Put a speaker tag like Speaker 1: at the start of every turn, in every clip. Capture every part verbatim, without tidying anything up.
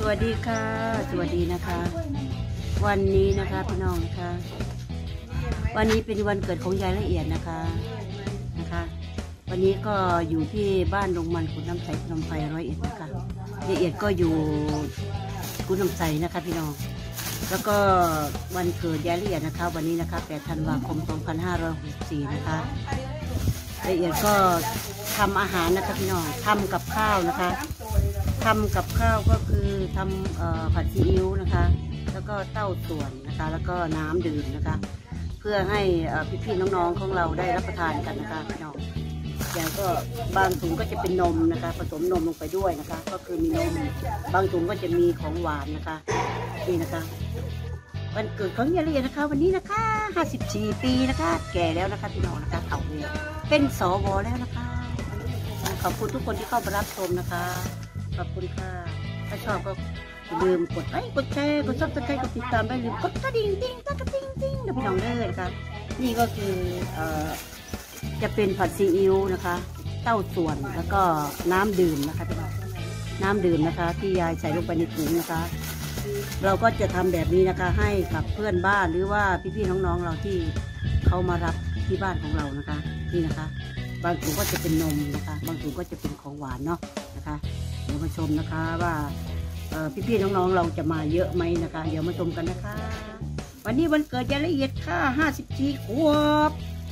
Speaker 1: วัสดีค่ะสวัสดีนะคะวันนี้นะคะพี่น้องนะคะวันนี้เป็นวันเกิดของยายละเอียดนะคะนะคะวันนี้ก็อยู่ที่บ้านดงมันกุฎน้ำใสลำไพร้อยเอ็ดนะคะละเอียดก็อยู่กุฎน้ำใสนะคะพี่น้องแล้วก็วันเกิดยายละเอียดนะคะวันนี้นะคะแปดธันวาคมสองพันห้าร้อยหกสิบสี่นะคะละเอียดก็ทำอาหารนะคะพี่น้องทำกับข้าวนะคะทำกับข้าวก็คือทำผัดซีอิ๊วนะคะแล้วก็เต้าส่วนนะคะแล้วก็น้ำดื่มนะคะเพื่อให้พี่ๆน้องๆของเราได้รับประทานกันนะคะพี่น้องอย่างก็บางถุงก็จะเป็นนมนะคะผสมนมลงไปด้วยนะคะก็คือมีนมบางถุงก็จะมีของหวานนะคะนี่นะคะวันเกิดของยายละเอียดนะคะวันนี้นะคะห้าสิบสี่ปีนะคะแก่แล้วนะคะพี่น้องนะคะเต่าเลยเป็นสวแล้วนะคะขอบคุณทุกคนที่เข้ามารับชมนะคะขอบคุณค่ะถ้าชอบก็อย่าลืมกดไลค์กดแชร์กดซับสไครต์กดติดตามได้ลืมกดกระดิ่งติ้งตะกระติ้งติ้งนะพี่น้องเด้อนะคะนี่ก็คือเอ่อจะเป็นผัดซีอิ๊วนะคะเต้าส่วนแล้วก็น้ำดื่มนะคะพี่น้องน้ำดื่มนะคะที่ยายใส่ลงไปในถุงนะคะเราก็จะทำแบบนี้นะคะให้กับเพื่อนบ้านหรือว่าพี่ๆน้องๆเราที่เขามารับที่บ้านของเรานะคะนี่นะคะบางถุงก็จะเป็นนมนะคะบางถุงก็จะเป็นของหวานเนาะนะคะเดี๋ยวมาชมนะคะว่าพี่ๆน้องๆเราจะมาเยอะไหมนะคะเดี๋ยวมาชมกันนะคะวันนี้วันเกิดยายละเอียดค่ะห้าสิบสี่ขวบ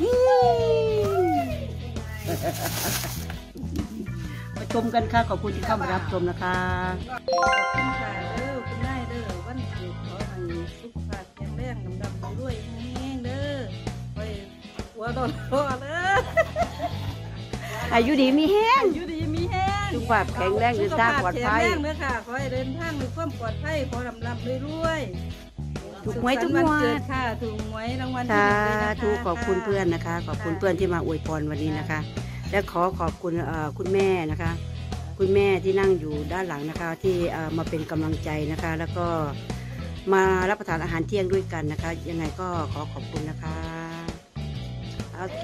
Speaker 1: มาชมกันค่ะขอบคุณที่เข้ามารับชมนะคะ
Speaker 2: ขอบคุณค่ะเด้อคุณนายเด้อวันเกิดขอให้สุขภาพแข็งแรงดำๆด้วยแห้งเด้อไปหัวโดนคอเด้อ
Speaker 1: อายุดีมีแห้ง
Speaker 2: อายุดีมีแห้ง
Speaker 1: สุขภาพแข็งแรงเดินทางปลอดภัย
Speaker 2: แข็งแรงเด้อค่ะขอให้เดินทางด้วยความปลอดภัยขอลำลำรวยๆ
Speaker 1: ถูกหวยทุกวัน
Speaker 2: เกิดค่ะถูกหวยรางวัลที่
Speaker 1: หนึ่งนะคะถูกขอบคุณเพื่อนนะคะขอบคุณเพื่อนที่มาอวยพรวันนี้นะคะและขอขอบคุณคุณแม่นะคะคุณแม่ที่นั่งอยู่ด้านหลังนะคะที่มาเป็นกำลังใจนะคะแล้วก็มารับประทานอาหารเที่ยงด้วยกันนะคะยังไงก็ขอขอบคุณนะคะโอเค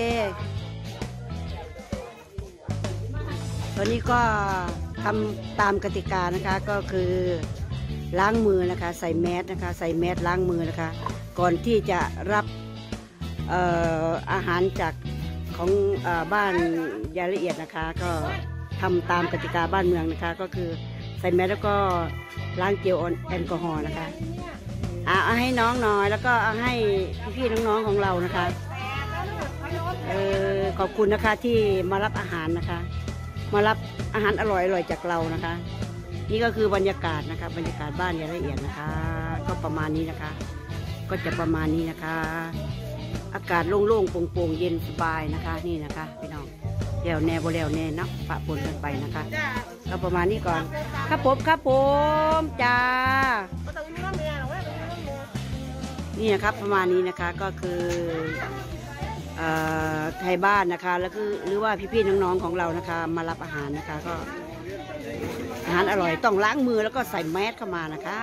Speaker 1: ตอนนี้ก็ทำตามกติกานะคะก็คือล้างมือนะคะใส่แมสนะคะใส่แมสล้างมือนะคะก่อนที่จะรับเอ่ออาหารจากของเอ่อบ้านยายละเอียดนะคะก็ทำตามกติกาบ้านเมืองนะคะก็คือใส่แมสแล้วก็ล้างเจลแอลกอฮอล์นะคะเอาเอาให้น้องหน่อยแล้วก็เอาให้พี่ๆน้องๆของเรานะคะเออขอบคุณนะคะที่มารับอาหารนะคะมารับอาหารอร่อยๆจากเรานะคะนี่ก็คือบรรยากาศนะคะบรรยากาศบ้านยายละเอียดนะคะก็ประมาณนี้นะคะก็จะประมาณนี้นะคะอากาศโล่งๆโปร่งๆเย็นสบายนะคะนี่นะคะพี่น้องเดี๋ยวแน่บ่แล้วแน่นักปะปนกันไปนะคะก็ประมาณนี้ก่อนครับผมครับผมจ้านี่นะครับประมาณนี้นะคะก็คือไทยบ้านนะคะแล้วก็หรือว่าพี่ๆน้องๆของเรานะคะมารับอาหารนะคะก็อาหารอร่อยต้องล้างมือแล้วก็ใส่แมสเข้ามานะคะ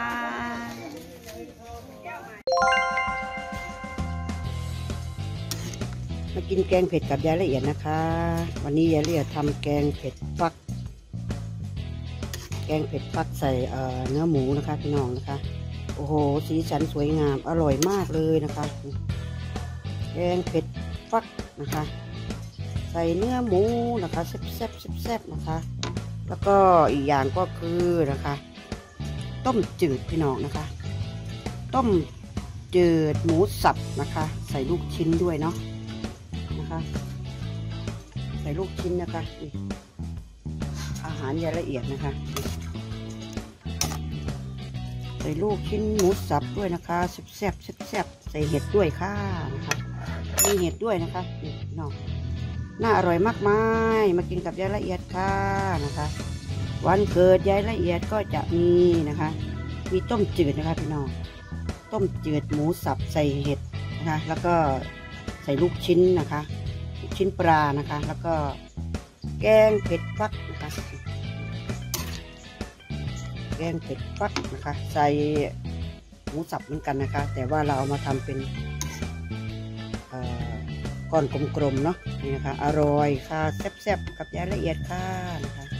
Speaker 1: มากินแกงเผ็ดกับยายละเอียดนะคะวันนี้ยายละเอียดทำแกงเผ็ดฟักแกงเผ็ดฟักใส่เนื้อหมูนะคะพี่น้องนะคะโอ้โหสีสันสวยงามอร่อยมากเลยนะคะแกงเผ็ดฟักนะคะใส่เนื้อหมูนะคะแซ่บแซ่บแซ่บนะคะแล้วก็อีกอย่างก็คือนะคะต้มจืดพี่น้องนะคะต้มจืดหมูสับนะคะใส่ลูกชิ้นด้วยเนาะนะคะใส่ลูกชิ้นนะคะอาหารยายละเอียดนะคะใส่ลูกชิ้นหมูสับด้วยนะคะแซ่บแซ่บแซ่บใส่เห็ดด้วยค่ะนะคะมีเห็ดด้วยนะคะพี่น้องน่าอร่อยมากมายมากินกับยายละเอียดค่ะนะคะวันเกิดยายละเอียดก็จะมีนะคะมีต้มจืดนะคะพี่น้องต้มจืดหมูสับใส่เห็ดนะคะแล้วก็ใส่ลูกชิ้นนะคะลูกชิ้นปลานะคะแล้วก็แกงเผ็ดฟักนะคะแกงเผ็ดฟักนะคะใส่หมูสับเหมือนกันนะคะแต่ว่าเราเอามาทำเป็นก้อนกลมๆเนาะนี่นะคะอร่อยค่ะแซ่บๆกับยายละเอียดค่ะนะคะ